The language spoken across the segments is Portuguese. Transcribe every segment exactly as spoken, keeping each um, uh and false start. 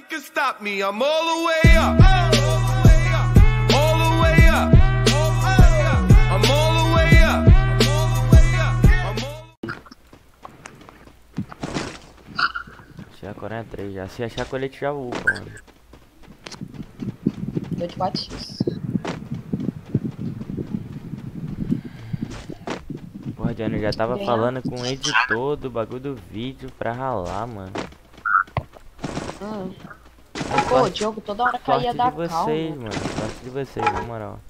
can stop me. I'm all the way up. All the way up. I'm all the way up. Achei a quarenta e três já. Se achar colete já upa, mano. Tô de quatro x. Porra, Johnny, eu já tava Ganhar. falando com o editor do bagulho do vídeo pra ralar, mano. Hum. É Pô, o sorte- Diogo toda hora caía Sorte da de vocês, calma. mano. Sorte de vocês, na moral.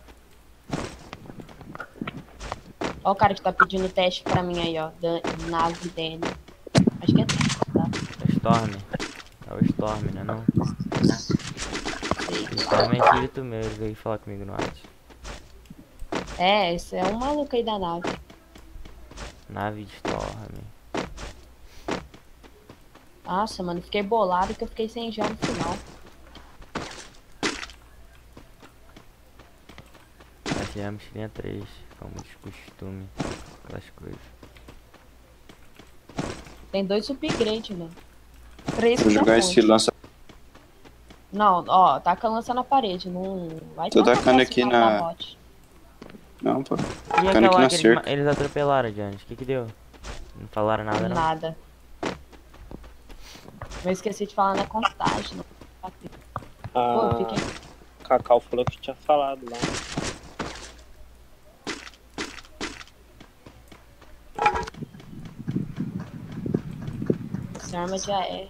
Ó o cara que tá pedindo teste pra mim aí, ó. Da nave dele. Acho que é teste, tá? É Storm. É o Storm, né não? Storm é espírito meu, ele veio falar comigo no WhatsApp. É, esse é um maluco aí da nave. Nave de Storm. Nossa, mano, fiquei bolado que eu fiquei sem gel no final. Achei a mochilinha três, como de costume. Aquelas coisas. Tem dois upgrades, mano. Três Vou com jogar a esse fonte. lança. Não, ó, taca a lança na parede. Não vai Tô tacar tacando pra aqui cima na- da bot. Não, pô. E Ficando aquela aqui lá na que eles, cerca. ma- eles atropelaram, Johnny? O que que deu? Não falaram nada, não? Nada. Eu esqueci de falar na contagem. Não. Pô, A fiquei... Cacau falou que tinha falado lá. Essa arma já é.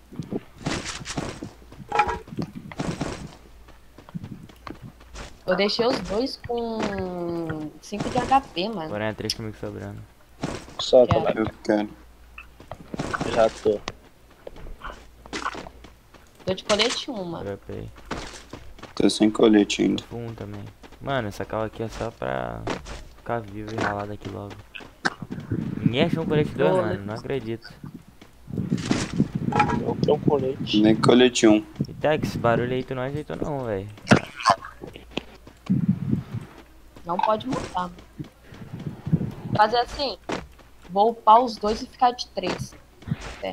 Eu deixei os dois com cinco de H P, mano. quarenta e três comigo sobrando. Só Quero. tá lá. Eu quero. Já tô. Tô de colete um, mano. Dropei. Tô sem colete ainda. Um também. Mano, essa cal aqui é só pra ficar vivo e ralar daqui logo. Ninguém achou um colete dois, Boa, mano. né? Não acredito. Eu tenho um colete. Nem colete um. E Tex, esse barulho aí tu não ajeitou não, velho. Não pode mudar, mano. Fazer assim. Vou upar os dois e ficar de três. É.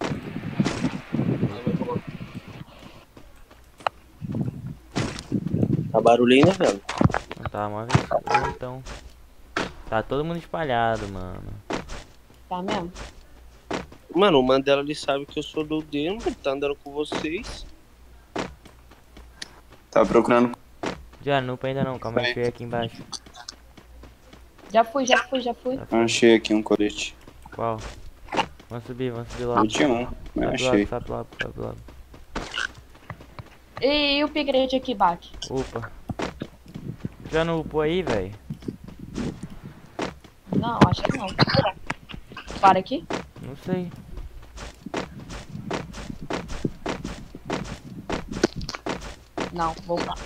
Tá barulhinho, né, velho? Não tá, uma vez. Então. Tá todo mundo espalhado, mano. Tá mesmo? Mano, o Mandela ele sabe que eu sou do demo, ele tá andando com vocês. Tá procurando. Já não upa ainda não, calma aí, Vai. cheio aqui embaixo. Já fui, já fui, já fui. Achei aqui um colete. Qual? Vamos subir, vamos subir logo. Colete um, mas Sobe achei. logo, sobe logo, sobe logo. E, e o upgrade aqui, Bak? Upa. Já não upou aí, velho? Não, acho que não. Para aqui. Não sei. Não, vou upar.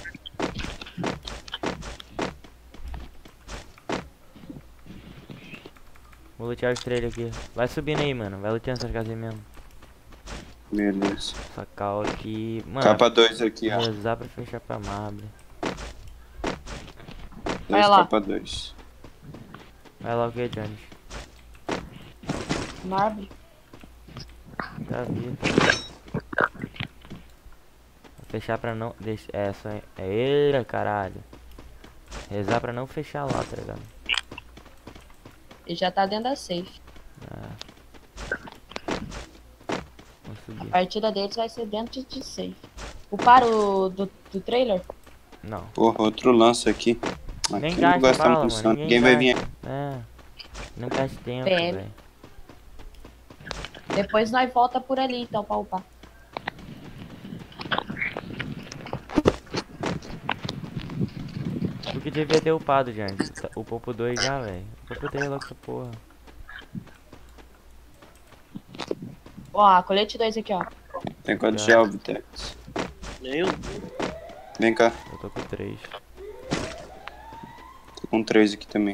Vou lutear a estrela aqui. Vai subindo aí, mano. Vai luteando essas casinhas mesmo. Beleza. Essa cal aqui. Mano, Capa dois aqui, ó. rezar pra fechar pra marble. Dois lá. capa dois. Vai lá o que, Johnny? Marble. Tá vindo. Fechar pra não. Deixa. É, só. É ele, caralho. Rezar pra não fechar lá, tá ligado? Ele já tá dentro da safe. Ah. Vamos A subir. partida deles vai ser dentro de safe. O paro do, do trailer? Não. Porra, outro lança aqui. Nem Aqui não gasta gasta bala, munição. mano. Ninguém vai vir aqui. gasta. É. Não gasta tempo, P M. velho. Depois nós volta por ali, então, pra upar. Tu que devia ter upado, gente. O Popo dois já, velho. O Popo três logo essa porra. Ó, colete dois aqui, ó. Tem quanto Já. gel, Vitex? Nenhum. Vem cá. Eu tô com três. Tô com três aqui também.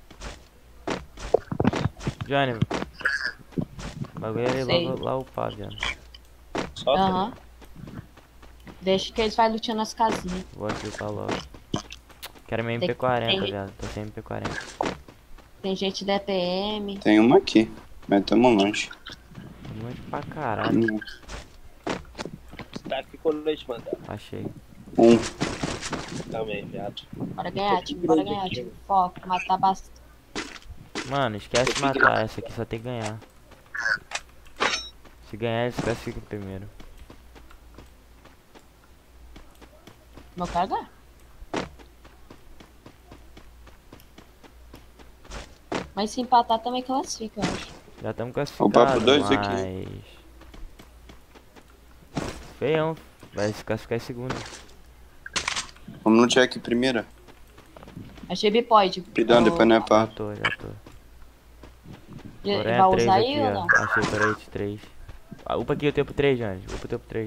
Johnny. O bagulho é Sei. logo lá upar, Johnny. Só tem. Aham. Deixa que eles vai lutando as casinhas. Vou aqui upar logo. Quero minha Tem- M P quarenta, tem- viado. Tô sem M P quarenta. Tem gente da T M. Tem uma aqui, mas tamo longe. Muito pra caralho. Hum. Tá aqui colete, Mandela. Achei. Um. Também, viado. Bora ganhar, time. Bora ganhar, time. Foco, matar bastante. Mano, esquece de matar. Essa aqui só tem que ganhar. Se ganhar, eles classificam primeiro. Meu cara ganha. Mas se empatar também classifica, eu acho. Já estamos O classificados, papo dois mas... aqui. Feião. Vai se classificar em segundo. Vamos no check primeira. Achei bipoide. Pidão, depois não é Já pá. tô, já tô. E- Coreia Vai três usar aqui, aí ou ó. não? Achei Coreia três. Ah, upa aqui o tempo três, Jones. Upa o tempo três.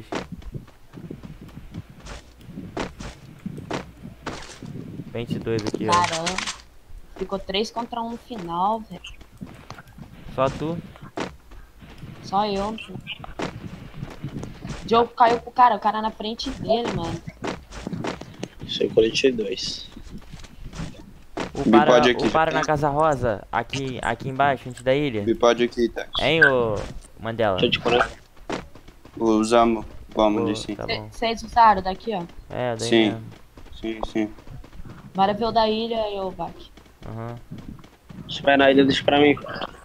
vinte e dois aqui, ó. Caramba. Ficou três contra um no final, velho. Só tu. Só eu. No final. O jogo caiu pro cara, o cara na frente dele, mano. Achei colete dois. O Bipode para, aqui, o para já na tem. Casa Rosa. Aqui, aqui embaixo, antes da ilha. Bipode aqui, tá? Hein, ô Mandela? Deixa eu te conectar. Usamos. Vamos Pô, ali sim. tá bom. Vocês usaram daqui, ó. É, daí Sim. mesmo. Sim, sim. Bora ver o da ilha e o Vac. Aham. Se vai na ilha, deixa pra mim.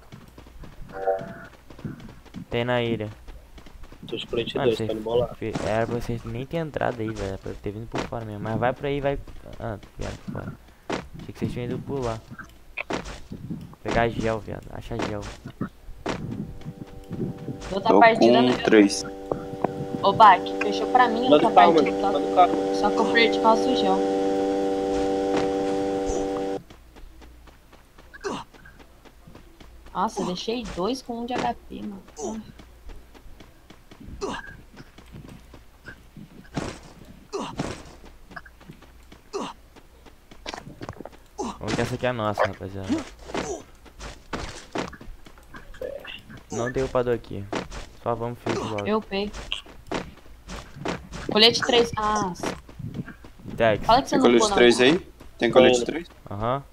Tem na ilha. Tô de colete Mano, dois, vocês- tá no bolado. fe- Era pra vocês nem ter entrado aí, velho. Era pra ter vindo por fora mesmo. Mas vai por aí, vai. Ah, viado, por fora. Achei que vocês tinham ido por lá. Pegar gel, viado. Acha gel. Outra Tô partida, com né? três. Ô, Bac, fechou pra mim Manda outra o carro, partida. mano. Só, Manda o carro. só que eu perdi por causa do gel. Nossa, eu deixei dois com um de H P, mano. Vamos que essa aqui é a nossa, rapaziada. Não tem upador aqui. Só vamos fixo logo. Eu pei. Colete três. Ah, Tex. fala que você Tem não colete upou, não. três aí? Tem colete três? Aham.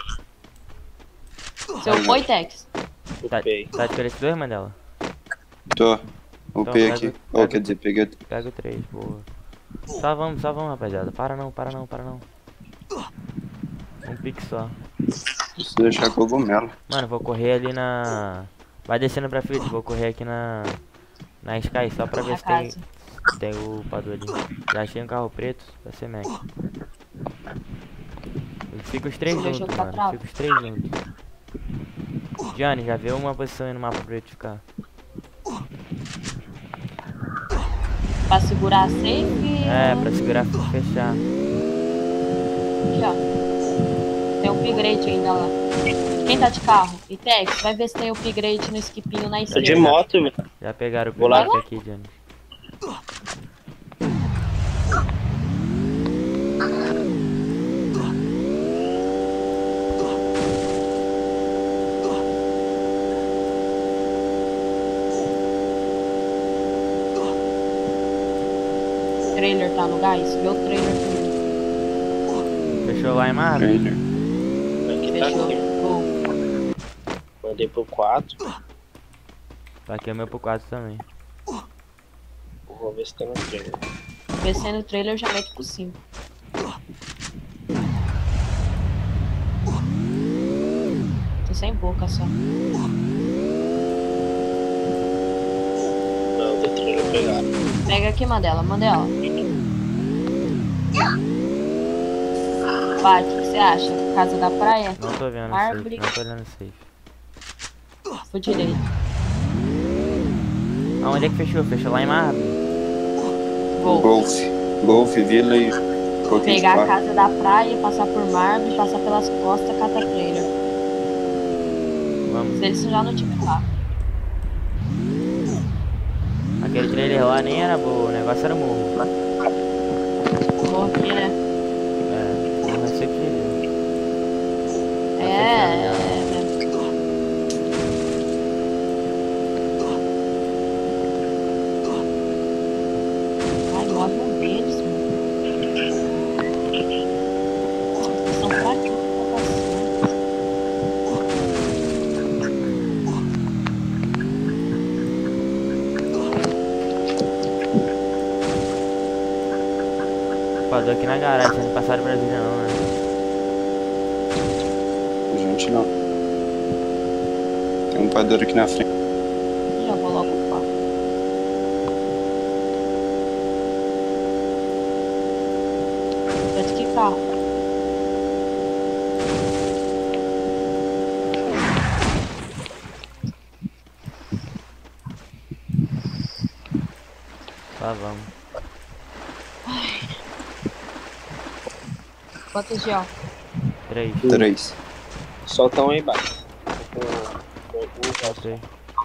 Você upou, Tex? Tá, Upei. tá de colete dois, Mandela? Tô. Upei pega- aqui. pega- Ou quer dizer, peguei. Pega o três, boa. Só vamos, só vamos, rapaziada. Para não, para não, para não. Um pique só. Preciso deixar cogumelo. Mano, vou correr ali na... Vai descendo pra frente, vou correr aqui na... Na Sky, só pra ver Na se tem... casa. Tem o upador ali. Já achei um carro preto, vai ser Mac. Fica os três Esse meu juntos, jogo tá mano. bravo. Fica os três juntos. Johnny, já vê uma posição aí no mapa pra eu te ficar. Pra segurar a safe. É, pra segurar e fechar. Aqui, ó. Tem upgrade ainda lá. Quem tá de carro? E Tex, vai ver se tem upgrade no skipinho na Tá esquerda. de moto, velho. Já pegaram o Vou lá. primeiro aqui, Johnny. O trailer tá no gás? Vê o trailer comigo. Fechou lá em Marvel? Trailer. Aqui tá Fechou. aqui. Gol. Mandei pro quatro. Tá aqui o meu pro quatro também. Vou ver se tá no trailer. Descendo o trailer já mete por cima. Tô sem boca só. Não, do trailer pegaram. Pega aqui, Mandela. Mandela. Vai, o que que você acha? Casa da praia? Não tô vendo Árvore. safe, não tô olhando safe. Pro direito. Aonde é que fechou? Fechou lá em Marvel? Gol. Golf. Golf, vila e. pouquinho de Pegar a parque. casa da praia, passar por Marvel, passar pelas costas, cata trailer. Vamos. Se eles já não tiver lá. Aquele trailer lá nem era bom, o negócio era morro. Vou aqui, né? É, morro é isso aqui. É, fechando é, já. é. Ai, morre um deles, mano. Eles são fraquinhos pra passar. Upador aqui na garagem, vocês não passaram Brasília não, né? A gente não. Tem um padeiro aqui na frente. Já vou logo upar. Mas que carro? Lá vamos. Quantos gel? Três. Três. Solta um aí embaixo. Com- com- com- Soltei.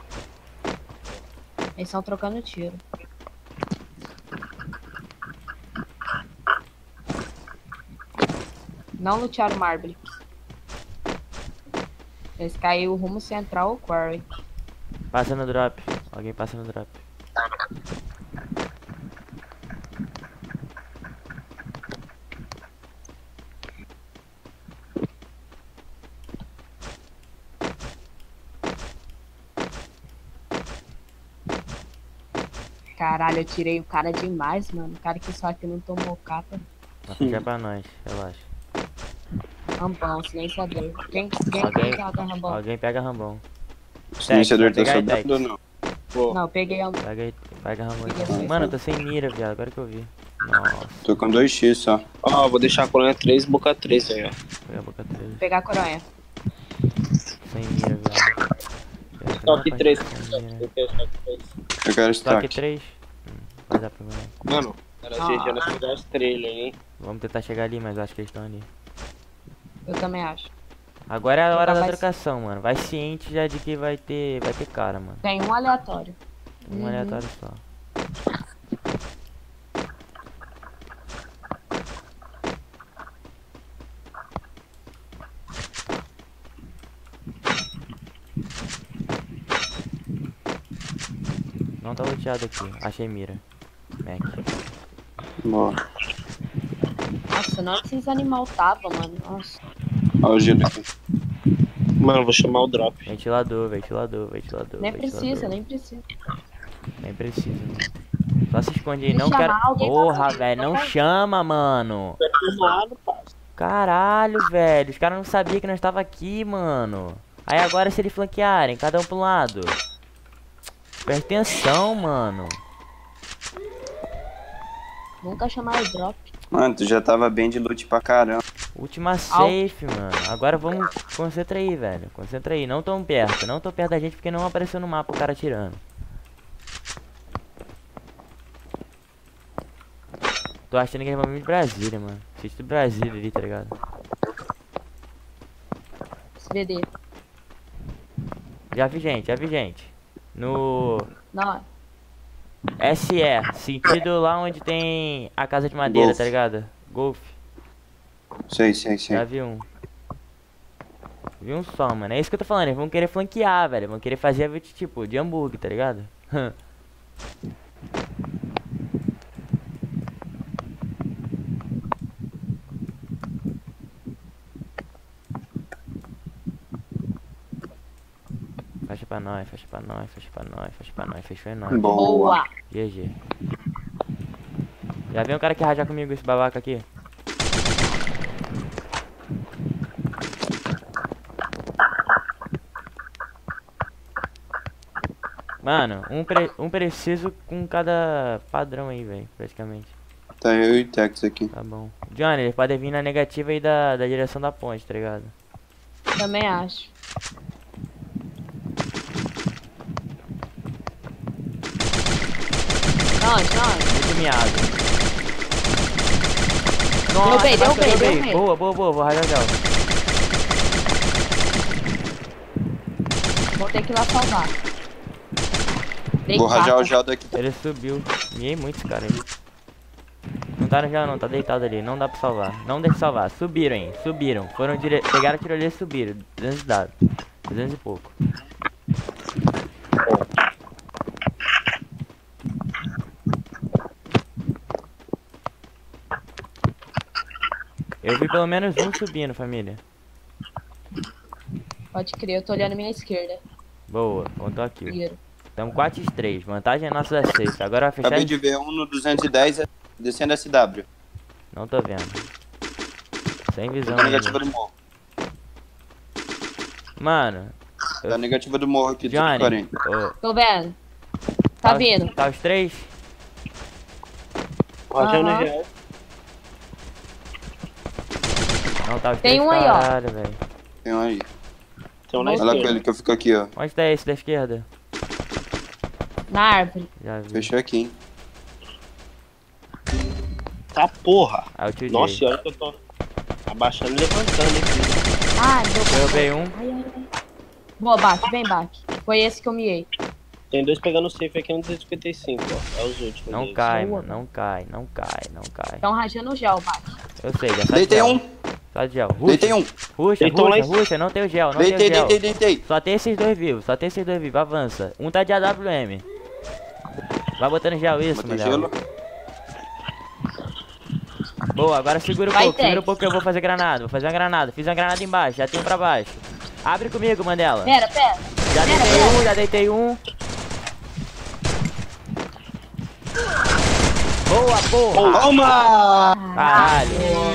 Eles estão trocando tiro. Não lutearam o Marble. Eles caíram rumo central ou quarry. Passa no drop. Alguém passa no drop. Caralho, eu tirei o cara demais, mano. O cara que só aqui não tomou capa. Vai ficar pra nós, relaxa. Rambão, silenciador. Quem, quem, Alguém- quem tá Rambão? Alguém pega Rambão. O silenciador tá pegar aí, sobrando ou não? Pô, Não, eu peguei a... Pega aí, pega Rambão. Peguei aí. Mano, eu tô sem mira, viado. Agora que eu vi. Nossa, Tô com dois x só. ó, vou deixar a colônia três e boca três aí, ó. foi a boca três. pegar a coronha. Sem mira, viado. Toque três. Sem mira. Eu quero Toque estoque. três. Hum, vai dar pra mim. Mano, era Ah. G G nessa da estrela, hein? Vamos tentar chegar ali, mas eu acho que eles estão ali. Eu também acho. Agora é a hora Jogar da mais- trocação, mano. Vai ciente já de que vai ter, vai ter cara, mano. Tem um aleatório. Um Uhum. aleatório só. Não tá luteado aqui. Achei mira. Mac. Boa. Nossa, na hora que esses animais tava, mano. Nossa. Olha o gelo aqui. Mano, vou chamar o drop. Ventilador, ventilador, ventilador. Nem ventilador. precisa, nem precisa. Nem precisa. Mano. Só se esconde aí, Se não chamar, quero. alguém tá Porra, fazendo, velho, não vai. chama, mano. Filmado, parça. Caralho, velho. Os caras não sabiam que nós tava aqui, mano. Aí agora se eles flanquearem, cada um pro lado. Presta atenção, mano. Nunca chamaram drop. Mano, tu já tava bem de loot pra caramba. Última safe, mano. Agora vamos. Concentra aí, velho. Concentra aí. Não tão perto. Não tão perto da gente porque não apareceu no mapa o cara atirando. Tô achando que eles vão vir de Brasília, mano. Assiste do Brasília ali, tá ligado? S V D. Já vi gente, já vi gente. No Não, S E, sentido lá onde tem a casa de madeira, Golf. tá ligado? Golf. Sei, sei, sei. Já vi um. Vi um só, mano. É isso que eu tô falando. Eles vão querer flanquear, velho. Vão querer fazer a vez, tipo de hambúrguer, tá ligado? Fecha pra nós, fecha pra nós, fecha pra nós, fecha pra nós, fechou em nós. Boa. boa. G G. Já vem um cara que rajar comigo, esse babaca aqui. Mano, um, pre um preciso com cada padrão aí, velho, praticamente. Tá eu e o Tex aqui. Tá bom. Johnny, eles podem vir na negativa aí da, da direção da ponte, tá ligado? Também acho. Não, não. Muito miado. Nossa, Derrubei, mas derrubei, derrubei. derrubei. Boa, boa, boa, vou rajar já. Vou ter que ir lá salvar. Dei Vou rajar quatro. o gel daqui. Ele subiu. Miei muito esse cara aí. Não tá no gel não, tá deitado ali. Não dá pra salvar. Não deixa salvar. Subiram, hein. Subiram. Foram dire... Pegaram a tirolesa e subiram. duzentos dados. duzentos e pouco. Eu vi pelo menos um subindo, família. Pode crer, eu tô olhando a minha esquerda. Boa, contou aqui. Viro. Estamos quatro x três. Vantagem é nossa da sexta. Agora vai fechar. Acabei de ver um no duzentos e dez descendo S W. Não tô vendo. Sem visão Tá ainda. negativa do morro. Mano, Tá negativa do morro aqui, Johnny. quarenta. ô, Tô vendo. Tá os- vindo. Tá os três? Rajando Aham. real. Não, tá os Tem três, um aí, ó. caralho, velho. Tem um aí. Tem um na Olha lá com esquerda. ele que eu fico aqui, ó. Onde tá esse da esquerda? Na árvore. Já vi. Fechou aqui, hein. Tá porra. Ah, o tio Nossa, Jay. olha que eu tô abaixando e levantando aqui. Ai, deu Derrubei um. Ai, ai, ai. Boa, Baque, vem, Baque. Foi esse que eu miei. Tem dois pegando o safe aqui no duzentos e cinquenta e cinco, ó. É os últimos. Não deles. cai, Boa. mano. Não cai, não cai, não cai. Estão rajando o gel, Baque. Eu sei, já tá de Deitei gel. um. Só de gel. Ruxa, Deitei um. ruxa, Deitou lá ruxa, em- ruxa. Não tem o gel, não Deitei, tem o gel. deitei, deitei. Só tem esses dois vivos, só tem esses dois vivos. Avança. Um tá de A W M. Vai botando gel isso, Botei Manel. gelo. Boa, agora segura um Vai, pouco, segura um Tex. pouco que eu vou fazer granada. Vou fazer uma granada. Fiz uma granada embaixo, já tem um pra baixo. Abre comigo, Mandela. Pera, pera. Já pera, deitei pera. um, já deitei um. Boa, porra! Toma! Caralho!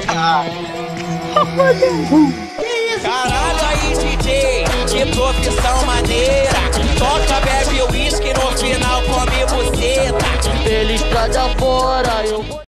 Caralho aí, D J, que profissão maneira. Toca, bebe uísque, no final come buceta. Ele estrada fora, eu vou.